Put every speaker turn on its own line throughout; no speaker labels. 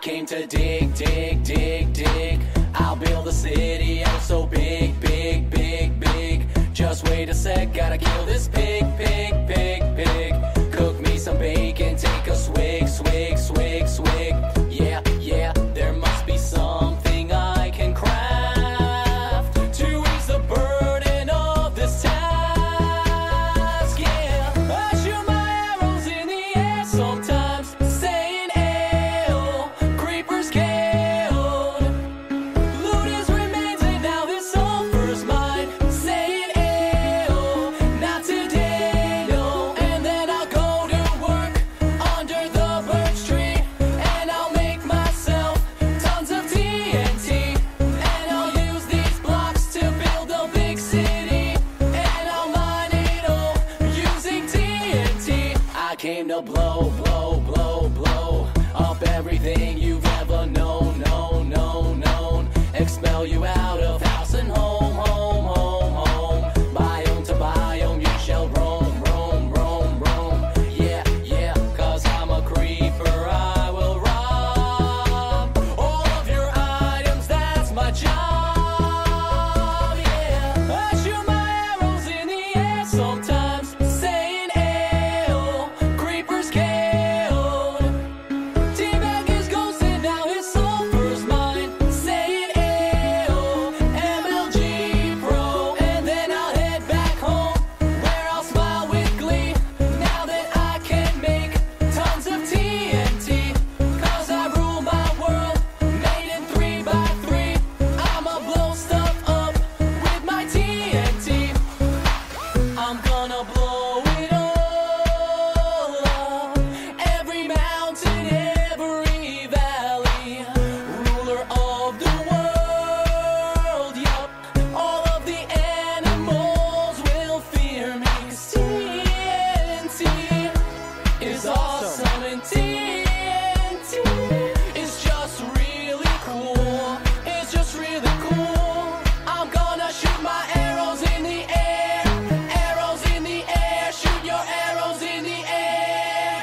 came to dig, dig, dig, dig. I'll build a city oh so big, big, big, big. Just wait a sec, gotta kill this pig, pig, pig, pig. Cook me some bacon, take a swig, swig, swig, swig. Yeah, yeah, there must be something I can craft to ease the burden of this task. Yeah, I shoot my arrows in the air sometimes, saying "Ayo, creepers killed. Loot his remains and now his sulfur's mine." Saying "Ayo, not today, no." And then I'll go to work under the birch tree, and I'll make myself tons of TNT, and I'll use these blocks to build a big city, and I'll mine it all using TNT. I came to blow, blow, blow, blow up everything you've ever known, known, known, known. Expel you out of house and home, home, home, home. Biome to biome you shall roam, roam, roam, roam. Yeah, yeah, 'cause I'm a creeper, I will rob all of your items, that's my job. Yeah, I shoot my arrows in the air sometimes, saying "Ayo, creepers killed." Teabag is ghost and now his sulfur's mine, saying "Ayo, MLG Pro." And then I'll head back home, where I'll smile with glee, now that I can make tons of TNT. 'Cause I rule my world, made in 3x3. I'ma blow stuff up with my TNT. I'm gonna blow it all up, every mountain, every valley. Ruler of the world, yup. All of the animals will fear me, 'cause TNT is awesome, and TNT is just really cool. It's just really cool. I'm gonna shoot my arrows in the air, arrows in the air. Shoot your arrows in the air.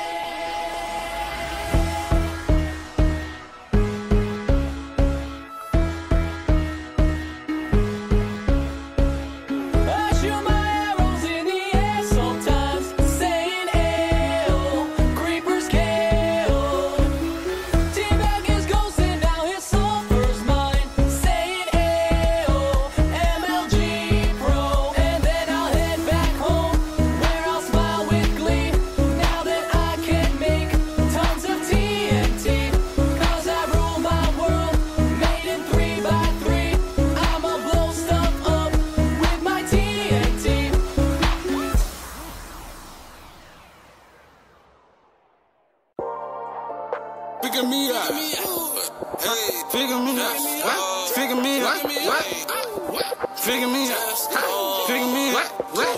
I shoot my arrows in the air sometimes, saying "Ayo, creepers killed." Teabag is ghost and now his sulfur's mine, saying "Ayo, MLG Pro." And then I'll head back home, where I'll smile with glee, now that I can make tons of TNT. 'Cause I rule my world, made in 3x3. I'ma blow stuff up with my TNT.
Figure me out. Hey, figure me out. What? Figure me out. What? Figure me out. Figure me out. What?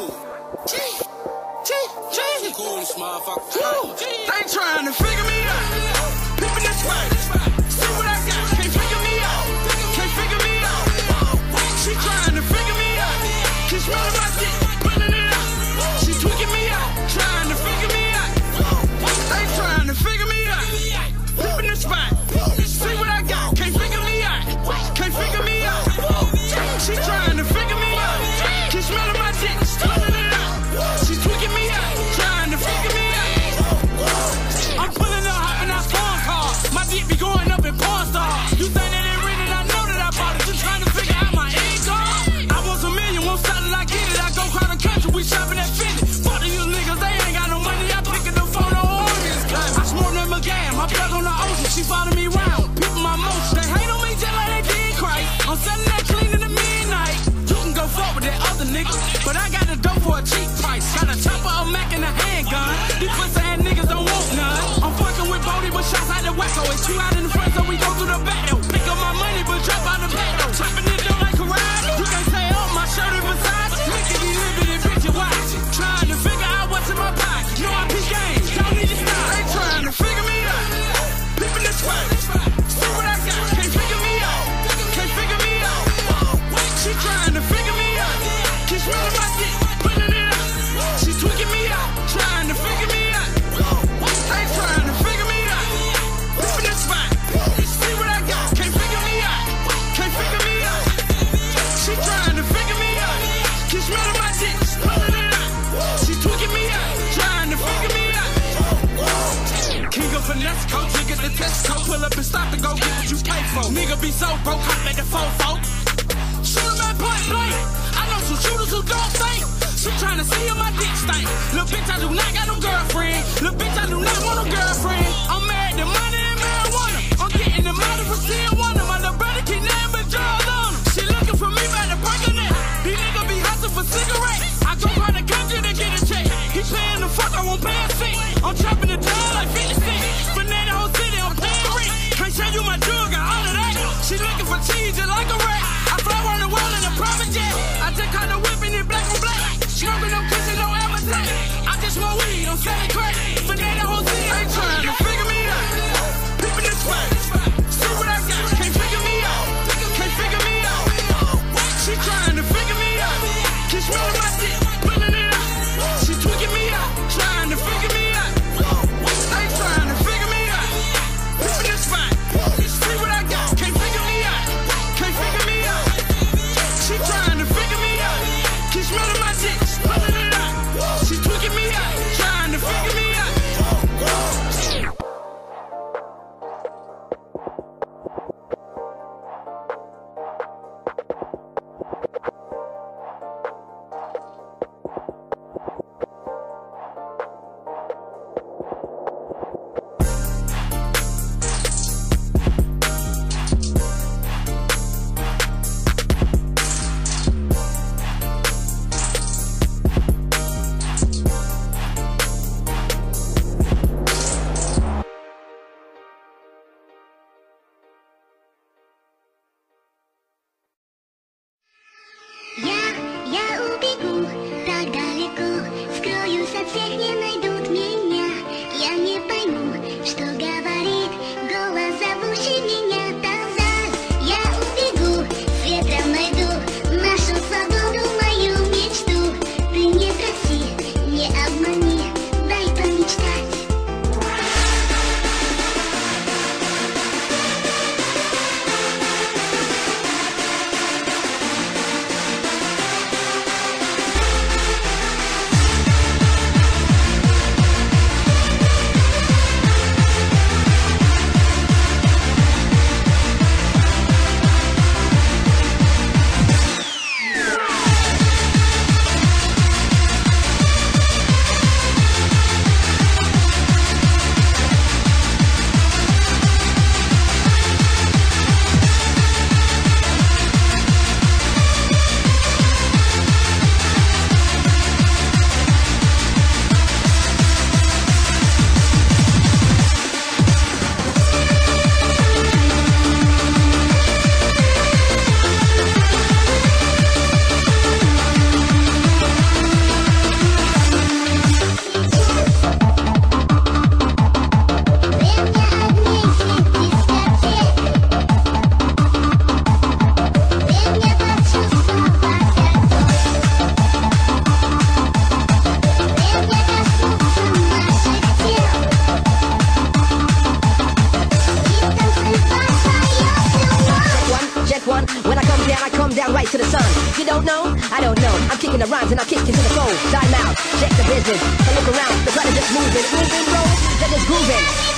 They trying to figure me out. Pimpin' this way. See what I got. Can't figure me out. Can't figure me out. She trying to figure me out. Keep smelling my dick, pulling it out. She tweaking me out. Trying to figure me out. They trying to figure me out. Pimpin' this spot. See what I got. Can't figure me out. Can't figure me out. She trying to figure me out. Keep smelling my dick, pulling it out. She tweaking me out. Trying to figure me out. I'm pulling up. get what you pay for. Nigga be so broke, hop at the fofo. Shoot him at point blank. I know some shooters who don't think. She tryna see if my dick stink. Little bitch, I do not got no girlfriend. Little bitch, I do not want no girlfriend. I'm married to money and marijuana. I'm getting the money from seeing one of my little brother keep nothing but drugs on him. She looking for me by the break of that. These niggas be hustling for cigarettes. I go around the country to get a check. He paying the fuck, I won't pay a cent. I'm chopping the down like 50 cents. Banana whole city, I'm paying rent. Can't show you my drug, got all of that. She looking for cheese just like a rat. I fly around the world in a private jet. I just caught the whip in it black on black. Smoking no kissing, no appetite. I just smoke weed, I'm selling crack. Banana whole city ain't trying to figure me out. Peeping this way, see what I got. Can't figure me out, can't figure me out. She trying to figure me out. Keep smelling my dick, pulling it out. She tweaking me out, trying to figure me out. Ain't trying to figure me out. Peeping this way, see what I got. Can't figure me out, can't figure me out. She trying to figure me out. Keep smelling my dick, pulling it out. She tweaking me out, trying to figure me out.
Я убегу так далеко, скроюсь от всех, не найдут меня. Я не пойму, что говорит голос, зовущий меня назад. Я убегу, с ветром найду нашу свободу, мою мечту. Ты не проси, не обмани, дай помечтать.
right to the sun. You don't know? I don't know. I'm kicking the rhymes and I'm kicking to the flow. Time out, check the business. I look around, the crowd is just moving, bro. They're just grooving.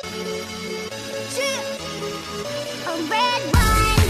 A red wine.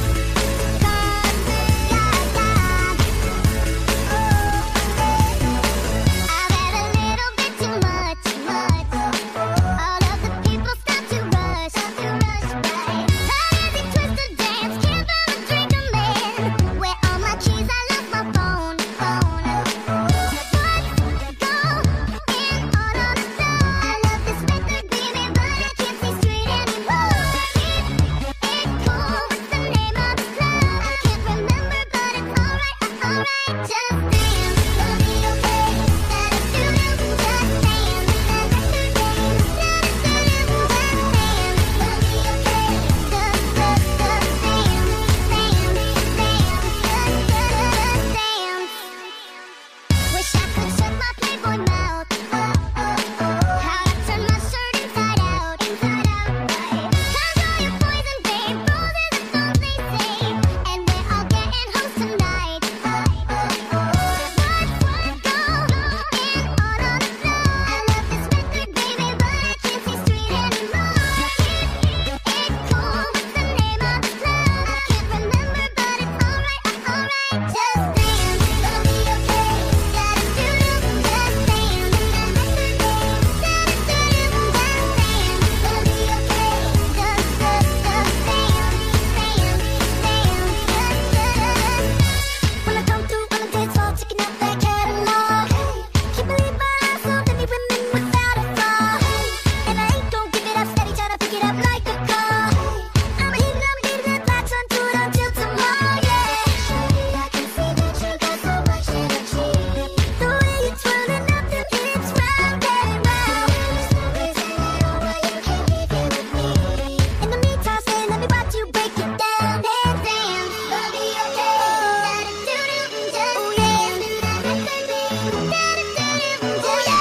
I've had a little bit too much. All of the people start to rush by. How easy twist to dance, can't find a drink I'm in. Where all my keys, I lost my phone. What's going on the floor? I love this record, baby, but I can't see straight anymore. It cool, what's the name of the club? I can't remember, but it's alright. Just dance, it'll be okay. Da-da-doo-doo, just dance. Da-da-doo-doo, just dance. It'll be okay. Dance. Wish I could shut my Playboy mouth. How to turn my shirt inside out. Control your poison, babe. Roses are songs they say, and we're all getting hoes tonight. What's going on the floor? I love this record, baby, but I can't see straight anymore. It cool, what's the name of the club? I can't remember, but it's alright. Just dance, it'll be okay. Da-da-doo-doo, just dance. When I come through on the dance floor, checking out that catalog. Can't believe my eyes, so many women without a flaw. And I ain't gon' give it up steady, tryna pick it up like a car. I'ma hit that box onto it until tomorrow, yeah. Shawty, I can see that you got so much energy. The way you're twirling up them hips round and round. There's no reason at all why you can't leave here with me. In the meantime, stay, let me watch you break it down and dance. It'll be okay. Da-da-doo-doo, just dance. Da-da-doo-doo, oh yeah.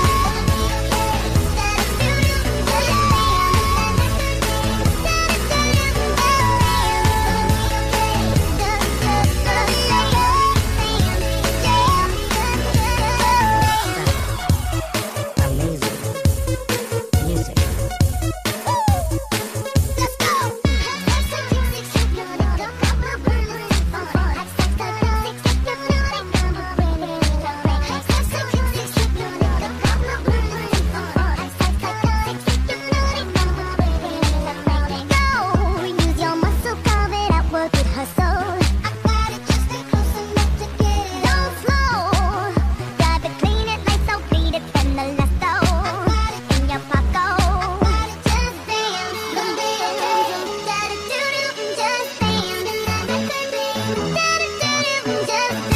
Use your muscle, carve it out, work it, hustle. I got it, just stay close enough to get it on slow. Drive it, clean it, lights out, beat it, spend the last dough in your pocket. Just dance, da-da-doo-doo, just dance. Da-da-doo-doo, just dance.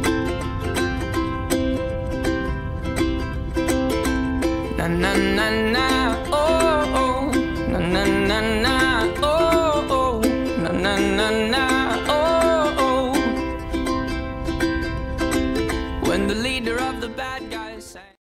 Na na na na